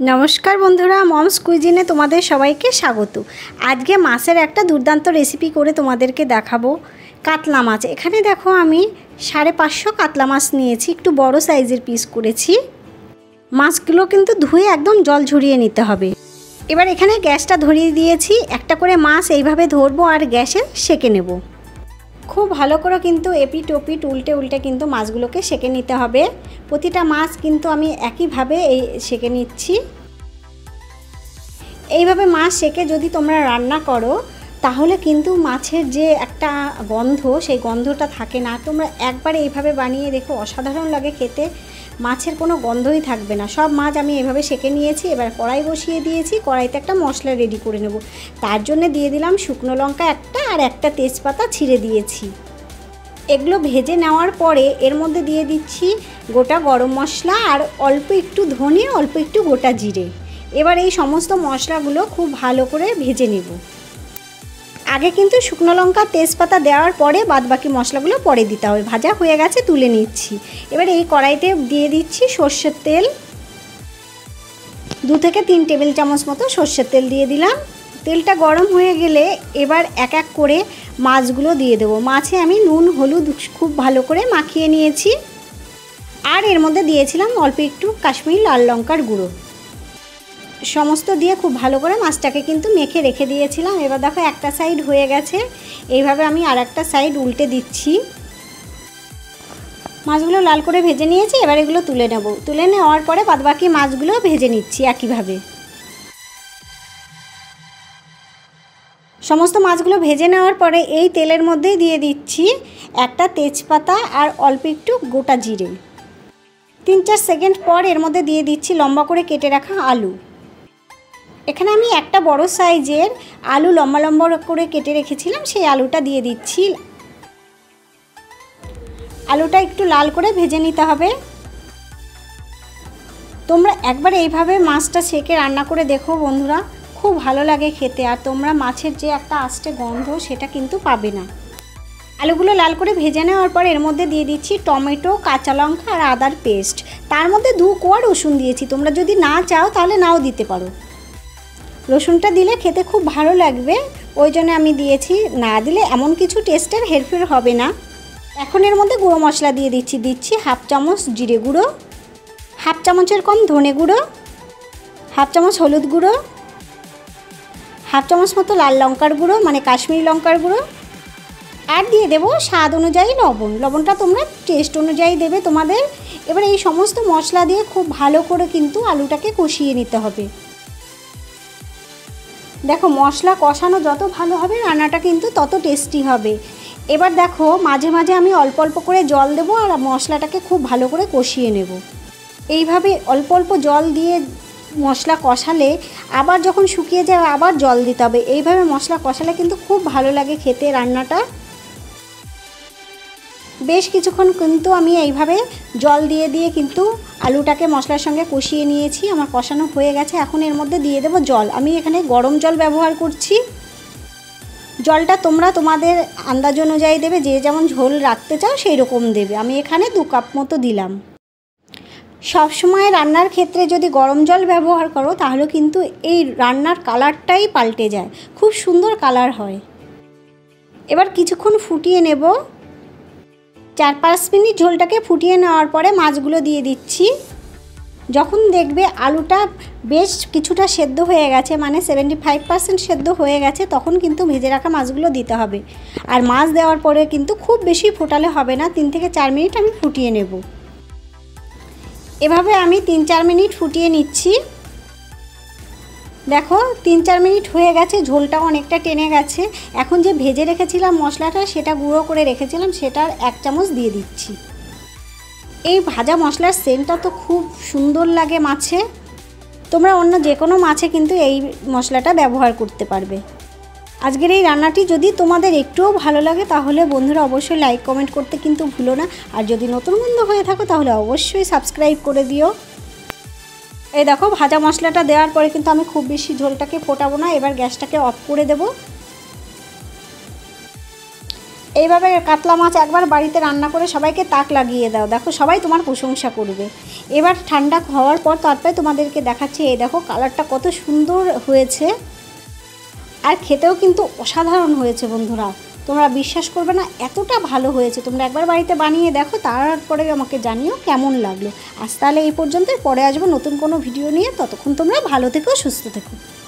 নমস্কার বন্ধুরা, মমস কুইজিনে তোমাদের সবাইকে স্বাগত। আজকে মাছের একটা দুর্দান্ত রেসিপি করে তোমাদেরকে দেখাবো। কাতলা মাছ, এখানে দেখো আমি 550 কাতলা মাছ নিয়েছি, একটু বড় সাইজের পিস করেছি। মাছগুলো কিন্তু ধুয়ে একদম জল ঝরিয়ে নিতে হবে। এবার এখানে গ্যাসটা ধরিয়ে দিয়েছি, একটা করে মাছ এইভাবে ধরবো আর গ্যাসে সেঁকে নেব। খুব ভালো করে কিন্তু এপিট ওপিট উল্টে উল্টে কিন্তু মাছগুলোকে সেঁকে নিতে হবে। প্রতিটা মাছ কিন্তু আমি একইভাবে সেঁকে নিচ্ছি। এইভাবে মাছ সেঁকে যদি তোমরা রান্না করো তাহলে কিন্তু মাছের যে একটা গন্ধ, সেই গন্ধটা থাকে না। তোমরা একবার এইভাবে বানিয়ে দেখো, অসাধারণ লাগে খেতে। মাছের কোনো গন্ধই থাকবে না। সব মাছ আমি এভাবে সেঁকে নিয়েছি। এবার কড়াই বসিয়ে দিয়েছি, কড়াইতে একটা মশলা রেডি করে নেব। তার জন্য দিয়ে দিলাম শুকনো লঙ্কা একটা আর একটা তেজপাতা ছিঁড়ে দিয়েছি। এগুলো ভেজে নেওয়ার পরে এর মধ্যে দিয়ে দিচ্ছি গোটা গরম মশলা আর অল্প একটু ধনে, অল্প একটু গোটা জিরে। এবার এই সমস্ত মশলাগুলো খুব ভালো করে ভেজে নেব। আগে কিন্তু শুকনো লঙ্কা তেজপাতা দেওয়ার পরে বাদবাকি মশলাগুলো পরে দিতে হবে। ভাজা হয়ে গেছে, তুলে নিচ্ছি। এবার এই কড়াইতে দিয়ে দিচ্ছি সর্ষের তেল। 2 থেকে 3 টেবিল চামচ মতো সর্ষের তেল দিয়ে দিলাম। তেলটা গরম হয়ে গেলে এবার এক এক করে মাছগুলো দিয়ে দেবো। মাছে আমি নুন হলুদ খুব ভালো করে মাখিয়ে নিয়েছি। আর এর মধ্যে দিয়েছিলাম অল্প একটু কাশ্মীরি লাল লঙ্কার গুঁড়ো। সমস্ত দিয়ে খুব ভালো করে মাছটাকে কিন্তু মেখে রেখে দিয়েছিলাম। এবার দেখো একটা সাইড হয়ে গেছে, এইভাবে আমি আর একটা সাইড উল্টে দিচ্ছি। মাছগুলো লাল করে ভেজে নিয়েছি, এবার এগুলো তুলে নেব। তুলে নেওয়ার পরে বাদবাকি মাছগুলো ভেজে নিচ্ছি একইভাবে। সমস্ত মাছগুলো ভেজে নেওয়ার পরে এই তেলের মধ্যেই দিয়ে দিচ্ছি একটা তেজপাতা আর অল্প একটু গোটা জিরে। 3-4 সেকেন্ড পর এর মধ্যে দিয়ে দিচ্ছি লম্বা করে কেটে রাখা আলু। এখানে আমি একটা বড় সাইজের আলু লম্বা লম্বা করে কেটে রেখেছিলাম, সেই আলুটা দিয়ে দিচ্ছি। আলুটা একটু লাল করে ভেজে নিতে হবে। তোমরা একবার এইভাবে মাছটা সেঁকে রান্না করে দেখো বন্ধুরা, খুব ভালো লাগে খেতে। আর তোমরা মাছের যে একটা আস্তে গন্ধ, সেটা কিন্তু পাবে না। আলুগুলো লাল করে ভেজে নেওয়ার পর এর মধ্যে দিয়ে দিচ্ছি টমেটো, কাঁচা লঙ্কা আর আদার পেস্ট। তার মধ্যে 2 কোয়া রসুন দিয়েছি। তোমরা যদি না চাও তাহলে নাও দিতে পারো। রসুনটা দিলে খেতে খুব ভালো লাগবে, ওই জন্য আমি দিয়েছি। না দিলে এমন কিছু টেস্টের হেরফের হবে না। এখন এর মধ্যে গুঁড়ো মশলা দিয়ে দিচ্ছি 1/2 চামচ জিরে গুঁড়ো, 1/2 চামচের কম ধনে গুঁড়ো, 1/2 চামচ হলুদ গুঁড়ো, 1/2 চামচ মতো লাল লঙ্কার গুঁড়ো মানে কাশ্মীরি লঙ্কার গুঁড়ো, আর দিয়ে দেবো স্বাদ অনুযায়ী লবণ। লবণটা তোমরা টেস্ট অনুযায়ী দেবে তোমাদের। এবার এই সমস্ত মশলা দিয়ে খুব ভালো করে কিন্তু আলুটাকে কষিয়ে নিতে হবে। দেখো মশলা কষানো যত ভালো হবে রান্নাটা কিন্তু তত টেস্টি হবে। এবার দেখো মাঝে মাঝে আমি অল্প অল্প করে জল দেবো আর মশলাটাকে খুব ভালো করে কষিয়ে নেব। এইভাবে অল্প অল্প জল দিয়ে মশলা কষালে আবার যখন শুকিয়ে যায় আবার জল দিতে হবে। এইভাবে মশলা কষালে কিন্তু খুব ভালো লাগে খেতে রান্নাটা। বেশ কিছুক্ষণ কিন্তু আমি এইভাবে জল দিয়ে দিয়ে কিন্তু আলুটাকে মশলার সঙ্গে কষিয়ে নিয়েছি। আমার কষানো হয়ে গেছে। এখন এর মধ্যে দিয়ে দেবো জল। আমি এখানে গরম জল ব্যবহার করছি। জলটা তোমরা তোমাদের আন্দাজ অনুযায়ী দেবে, যে যেমন ঝোল রাখতে চাও সেই রকম দেবে। আমি এখানে 2 কাপ মতো দিলাম। সবসময় রান্নার ক্ষেত্রে যদি গরম জল ব্যবহার করো তাহলে কিন্তু এই রান্নার কালারটাই পাল্টে যায়, খুব সুন্দর কালার হয়। এবার কিছুক্ষণ ফুটিয়ে নেব। 4-5 মিনিট ঝোলটাকে ফুটিয়ে নেওয়ার পরে মাছগুলো দিয়ে দিচ্ছি। যখন দেখবে আলুটা বেশ কিছুটা সেদ্ধ হয়ে গেছে, মানে 75% সেদ্ধ হয়ে গেছে, তখন কিন্তু ভেজে রাখা মাছগুলো দিতে হবে। আর মাছ দেওয়ার পরে কিন্তু খুব বেশি ফোটালে হবে না, 3 থেকে 4 মিনিট আমি ফুটিয়ে নেব। এভাবে আমি 3-4 মিনিট ফুটিয়ে নিচ্ছি। দেখো 3-4 মিনিট হয়ে গেছে, ঝোলটাও অনেকটা টেনে গেছে। এখন যে ভেজে রেখেছিলাম মশলাটা, সেটা গুঁড়ো করে রেখেছিলাম, সেটার 1 চামচ দিয়ে দিচ্ছি। এই ভাজা মশলার সেন্টটা তো খুব সুন্দর লাগে মাছে। তোমরা অন্য যে কোনো মাছে কিন্তু এই মশলাটা ব্যবহার করতে পারবে। আজকের এই রান্নাটি যদি তোমাদের একটুও ভালো লাগে তাহলে বন্ধুরা অবশ্যই লাইক কমেন্ট করতে কিন্তু ভুলো না। আর যদি নতুন বন্ধু হয়ে থাকো তাহলে অবশ্যই সাবস্ক্রাইব করে দিও। এই দেখো ভাজা মশলাটা দেওয়ার পরে কিন্তু আমি খুব বেশি ঝোলটাকে ফোটাবো না। এবার গ্যাসটাকে অফ করে দেব। এইভাবে কাতলা মাছ একবার বাড়িতে রান্না করে সবাইকে তাক লাগিয়ে দাও, দেখো সবাই তোমার প্রশংসা করবে। এবার ঠান্ডা হওয়ার পর তারপরে তোমাদেরকে দেখাচ্ছি। এই দেখো কালারটা কত সুন্দর হয়েছে, আর খেতেও কিন্তু অসাধারণ হয়েছে বন্ধুরা। তোমরা বিশ্বাস করবে না, এতটা ভালো হয়েছে। তোমরা একবার বাড়িতে বানিয়ে দেখো, তারপরে আমাকে জানিও কেমন লাগলো। আজ তাহলে এই পর্যন্তই, পরে আসবো নতুন কোনো ভিডিও নিয়ে। ততক্ষণ তোমরা ভালো থেকো, সুস্থ থেকো।